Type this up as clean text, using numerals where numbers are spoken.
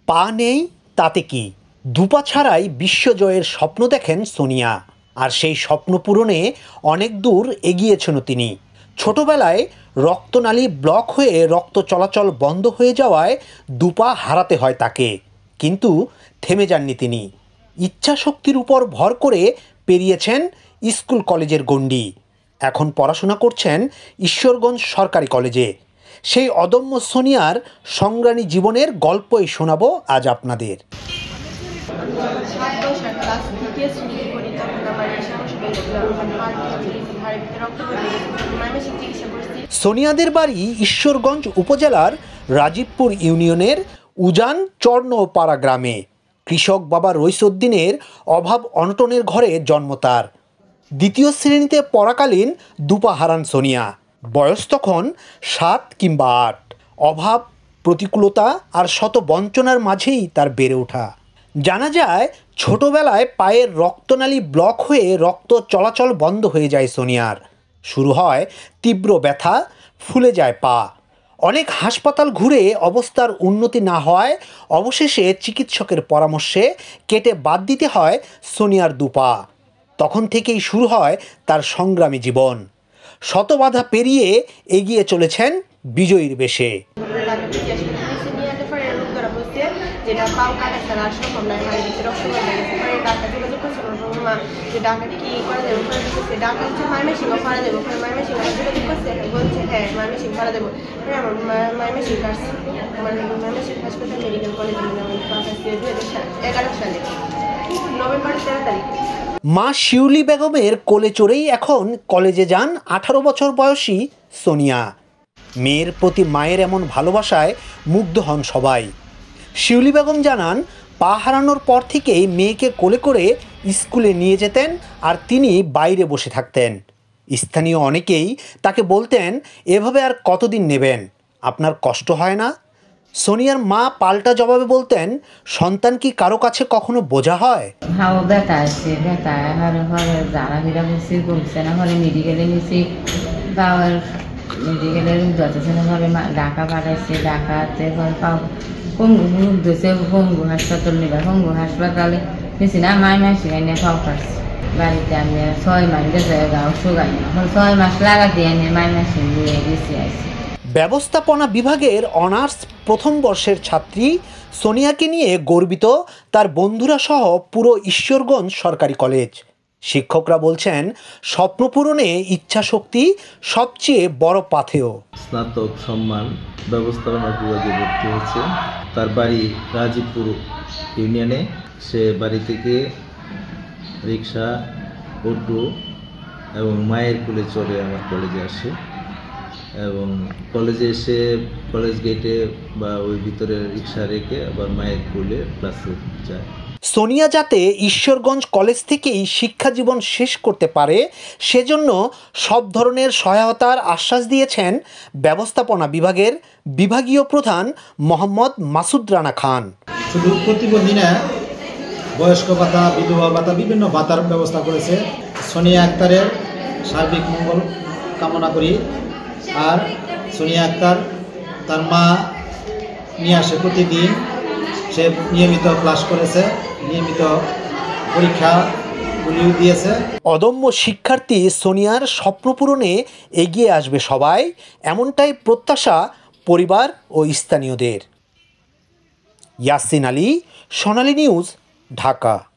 পা নেই তাতে কি, দুপা ছাড়াই বিশ্বজয়ের স্বপ্ন দেখেন সোনিয়া। আর সেই স্বপ্ন পূরণে অনেক দূর এগিয়েছেন তিনি। ছোটবেলায় রক্তনালী ব্লক হয়ে রক্ত চলাচল বন্ধ হয়ে যাওয়ায় দুপা হারাতে হয় তাকে, কিন্তু থেমে যাননি তিনি। ইচ্ছা শক্তির উপর ভর করে পেরিয়েছেন স্কুল কলেজের গণ্ডি। এখন পড়াশোনা করছেন ঈশ্বরগঞ্জ সরকারি কলেজে। সেই অদম্য সোনিয়ার সংগ্রামী জীবনের গল্পই শোনাবো আজ আপনাদের। সোনিয়াদের বাড়ি ঈশ্বরগঞ্জ উপজেলার রাজীবপুর ইউনিয়নের উজান চর্ণপাড়া গ্রামে। কৃষক বাবা রইসউদ্দিনের অভাব অনটনের ঘরে জন্ম তার। দ্বিতীয় শ্রেণীতে পড়াকালীন দুপা হারান সোনিয়া। বয়স তখন 7 কিংবা 8। অভাব, প্রতিকূলতা আর শত বঞ্চনার মাঝেই তার বেড়ে ওঠা। জানা যায় ছোটবেলায় পায়ের রক্তনালী ব্লক হয়ে রক্ত চলাচল বন্ধ হয়ে যায় সোনিয়ার। শুরু হয় তীব্র ব্যথা, ফুলে যায় পা। অনেক হাসপাতাল ঘুরে অবস্থার উন্নতি না হওয়ায় অবশেষে চিকিৎসকের পরামর্শে কেটে বাদ দিতে হয় সোনিয়ার দুপা। তখন থেকেই শুরু হয় তার সংগ্রামী জীবন। শত বাধা পেরিয়ে এগিয়ে চলেছেন বিজয়ীর বেশে। মা শিউলি বেগমের কোলে চড়েই এখন কলেজে যান 18 বছর বয়সী সোনিয়া। মেয়ের প্রতি মায়ের এমন ভালোবাসায় মুগ্ধ হন সবাই। শিউলি বেগম জানান, পা হারানোর পর থেকেই মেয়েকে কোলে করে স্কুলে নিয়ে যেতেন আর তিনি বাইরে বসে থাকতেন। স্থানীয় অনেকেই তাকে বলতেন, এভাবে আর কতদিন নেবেন, আপনার কষ্ট হয় না? সোনিয়ার মা পাল্টা জবাবে বলতেন, সন্তান কি কারো কাছে কখনো বোঝা হয়? ব্যথা আসছে, ব্যথা যারা ফিরা বসে কমছে না, হলে মেডিকেলে নিয়েছি, বাবার মেডিকেলের যথেষ্ট ভাবে ঢাকা পাঠাইছে। ঢাকাতে পঙ্গু ধুছে, পঙ্গু হাসপাতাল নিবা, পঙ্গু হাসপাতালে নিয়েছি না, মাই মাসি এনে খাও পারছি। বাড়িতে আমি 6 মাস গেছে গাও শুকাই, 6 মাস লাগা দিয়ে এনে মাই মাসি নিয়ে গেছি আসছি। ব্যবস্থাপনা বিভাগের অনার্স প্রথম বর্ষের ছাত্রী সোনিয়াকে নিয়ে গর্বিত তার বন্ধুরা সহ পুরো ঈশ্বরগঞ্জ সরকারি কলেজ। শিক্ষকরা বলছেন, স্বপ্ন পূরণে ইচ্ছা শক্তি সবচেয়ে বড় পাথেয়। স্নাতক সম্মান ব্যবস্থাপনা বিভাগে ভর্তি হয়েছে। তার বাড়ি রাজীবপুর ইউনিয়নে। সে বাড়ি থেকে রিক্সা, অটো এবং মায়ের কোলে চড়ে আমার কলেজে আসে এবং কলেজে এসে কলেজ গেটে বা ওই ভিতরে রিক্সা রেখে আবার মায়ের কোলে ক্লাসে যায়। সোনিয়া যাতে ঈশ্বরগঞ্জ কলেজ থেকেই শিক্ষা জীবন শেষ করতে পারে সেজন্য সব ধরনের সহায়তার আশ্বাস দিয়েছেন ব্যবস্থাপনা বিভাগের বিভাগীয় প্রধান মোহাম্মদ মাসুদ রানা খান। শুধু প্রতিবন্ধী না, বয়স্ক ভাতা, বিধবা ভাতা, বিভিন্ন ভাতার ব্যবস্থা করেছে। সোনিয়া আক্তারের সার্বিক মঙ্গল কামনা করি। আর সোনিয়া আক্তার তার মা নিয়ে আসে প্রতিদিন। সে নিয়মিত ক্লাস করেছে, নিয়মিত পরীক্ষাগুলিও দিয়েছে। অদম্য শিক্ষার্থী সোনিয়ার স্বপ্ন পূরণে এগিয়ে আসবে সবাই, এমনটাই প্রত্যাশা পরিবার ও স্থানীয়দের। ইয়াসিন আলী, সোনালী নিউজ, ঢাকা।